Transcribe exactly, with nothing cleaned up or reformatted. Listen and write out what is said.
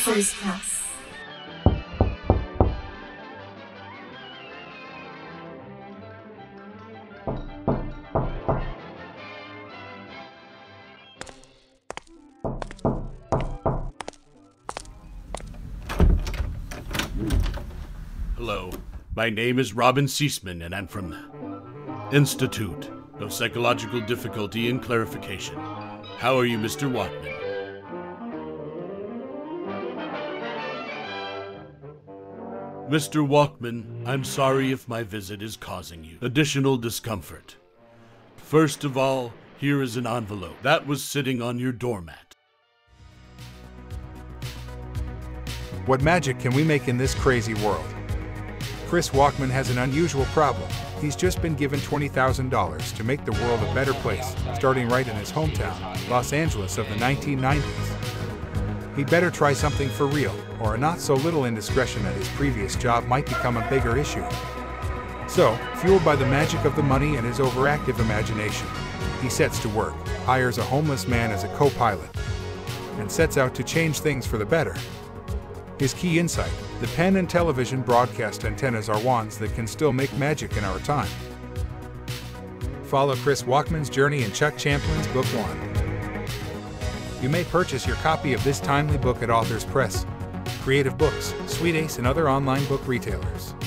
first class. Hello, my name is Robin Seisman, and I'm from the Institute of Psychological Difficulty and Clarification. How are you, Mister Walkman? Mister Walkman, I'm sorry if my visit is causing you additional discomfort. First of all, here is an envelope that was sitting on your doormat. What magic can we make in this crazy world? Chris Walkman has an unusual problem. He's just been given twenty thousand dollars to make the world a better place, starting right in his hometown, Los Angeles of the nineteen nineties. He'd better try something for real, or a not-so-little indiscretion at his previous job might become a bigger issue. So, fueled by the magic of the money and his overactive imagination, he sets to work, hires a homeless man as a co-pilot, and sets out to change things for the better. His key insight: the pen and television broadcast antennas are wands that can still make magic in our time. Follow Chris Walkman's journey in Chuck Champlin's Book One. You may purchase your copy of this timely book at Authors Press, Creative Books, Sweet Ace, and other online book retailers.